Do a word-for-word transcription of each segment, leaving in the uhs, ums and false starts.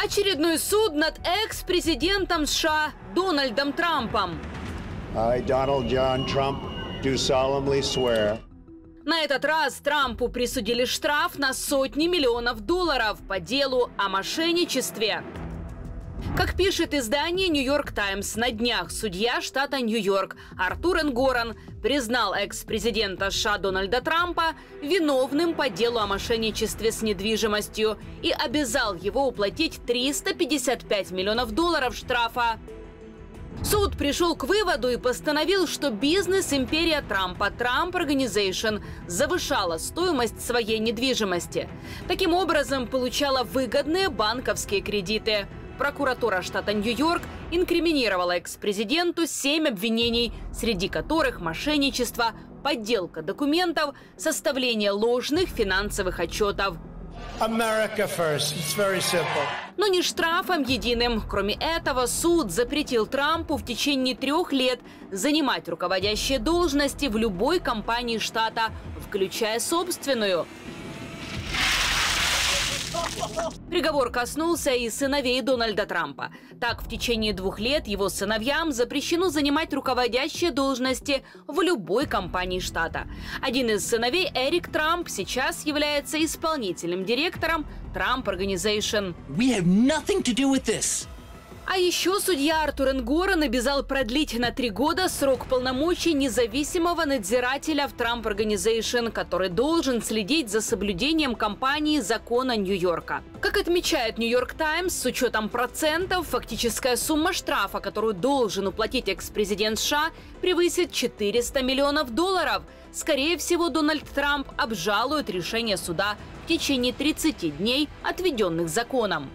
Очередной суд над экс-президентом США Дональдом Трампом. I, Donald John Trump, do solemnly swear. На этот раз Трампу присудили штраф на сотни миллионов долларов по делу о мошенничестве. Как пишет издание «Нью-Йорк Таймс», на днях судья штата Нью-Йорк Артур Энгоран признал экс-президента США Дональда Трампа виновным по делу о мошенничестве с недвижимостью и обязал его уплатить триста пятьдесят пять миллионов долларов штрафа. Суд пришел к выводу и постановил, что бизнес-империя Трампа Trump Organization завышала стоимость своей недвижимости. Таким образом, получала выгодные банковские кредиты. Прокуратура штата Нью-Йорк инкриминировала экс-президенту семь обвинений, среди которых мошенничество, подделка документов, составление ложных финансовых отчетов. America first. It's very simple. Но не штрафом единым. Кроме этого, суд запретил Трампу в течение трех лет занимать руководящие должности в любой компании штата, включая собственную. Приговор коснулся и сыновей Дональда Трампа. Так, в течение двух лет его сыновьям запрещено занимать руководящие должности в любой компании штата. Один из сыновей, Эрик Трамп, сейчас является исполнительным директором Trump Organization. We have nothing to do with this. А еще судья Артур Энгоран обязал продлить на три года срок полномочий независимого надзирателя в Trump Organization, который должен следить за соблюдением компании закона Нью-Йорка. Как отмечает «Нью-Йорк Таймс», с учетом процентов, фактическая сумма штрафа, которую должен уплатить экс-президент США, превысит четыреста миллионов долларов. Скорее всего, Дональд Трамп обжалует решение суда в течение тридцати дней, отведенных законом.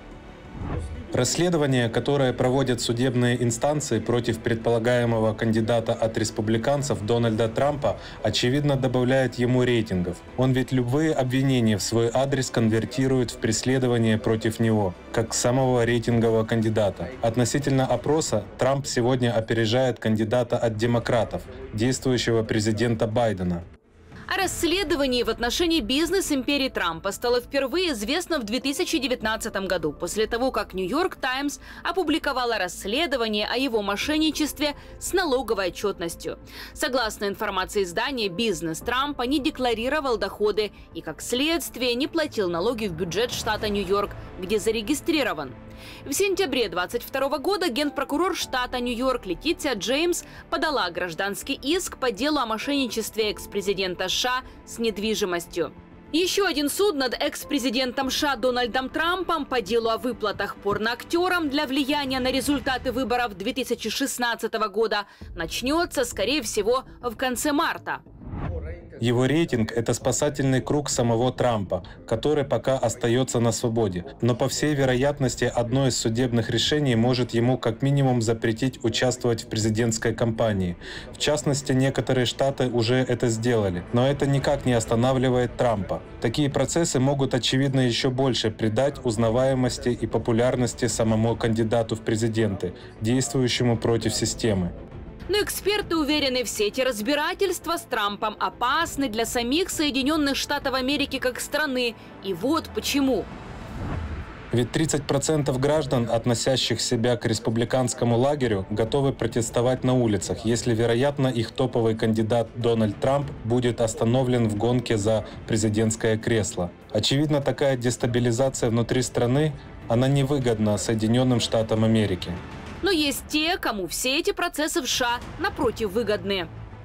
Расследование, которое проводят судебные инстанции против предполагаемого кандидата от республиканцев Дональда Трампа, очевидно добавляет ему рейтингов. Он ведь любые обвинения в свой адрес конвертирует в преследование против него, как самого рейтингового кандидата. Относительно опроса, Трамп сегодня опережает кандидата от демократов, действующего президента Байдена. О расследовании в отношении бизнес-империи Трампа стало впервые известно в две тысячи девятнадцатом году, после того, как «Нью-Йорк Таймс» опубликовала расследование о его мошенничестве с налоговой отчетностью. Согласно информации издания, бизнес Трампа не декларировал доходы и, как следствие, не платил налоги в бюджет штата Нью-Йорк, где зарегистрирован. В сентябре две тысячи двадцать второго года генпрокурор штата Нью-Йорк Летиция Джеймс подала гражданский иск по делу о мошенничестве экс-президента США с недвижимостью. Еще один суд над экс-президентом США Дональдом Трампом по делу о выплатах порноактерам для влияния на результаты выборов две тысячи шестнадцатого года начнется, скорее всего, в конце марта. Его рейтинг – это спасательный круг самого Трампа, который пока остается на свободе. Но, по всей вероятности, одно из судебных решений может ему как минимум запретить участвовать в президентской кампании. В частности, некоторые штаты уже это сделали. Но это никак не останавливает Трампа. Такие процессы могут, очевидно, еще больше придать узнаваемости и популярности самому кандидату в президенты, действующему против системы. Но эксперты уверены, все эти разбирательства с Трампом опасны для самих Соединенных Штатов Америки как страны. И вот почему. Ведь тридцать процентов граждан, относящих себя к республиканскому лагерю, готовы протестовать на улицах, если, вероятно, их топовый кандидат Дональд Трамп будет остановлен в гонке за президентское кресло. Очевидно, такая дестабилизация внутри страны, она невыгодна Соединенным Штатам Америки. Но есть те, кому все эти процессы в США, напротив, выгодны.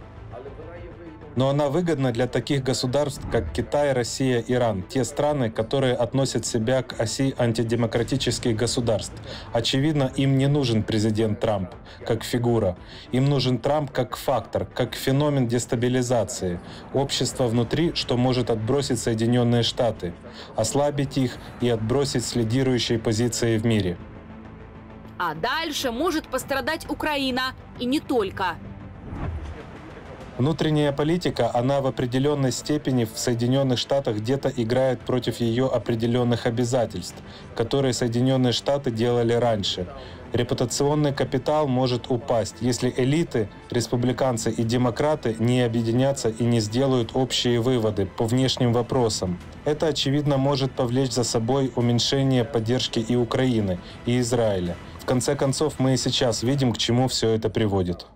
Но она выгодна для таких государств, как Китай, Россия, Иран, те страны, которые относят себя к оси антидемократических государств. Очевидно, им не нужен президент Трамп как фигура. Им нужен Трамп как фактор, как феномен дестабилизации. Общество внутри, что может отбросить Соединенные Штаты, ослабить их и отбросить с лидирующей позиции в мире. А дальше может пострадать Украина. И не только. Внутренняя политика, она в определенной степени в Соединенных Штатах где-то играет против ее определенных обязательств, которые Соединенные Штаты делали раньше. Репутационный капитал может упасть, если элиты, республиканцы и демократы не объединятся и не сделают общие выводы по внешним вопросам. Это, очевидно, может повлечь за собой уменьшение поддержки и Украины, и Израиля. В конце концов, мы и сейчас видим, к чему все это приводит.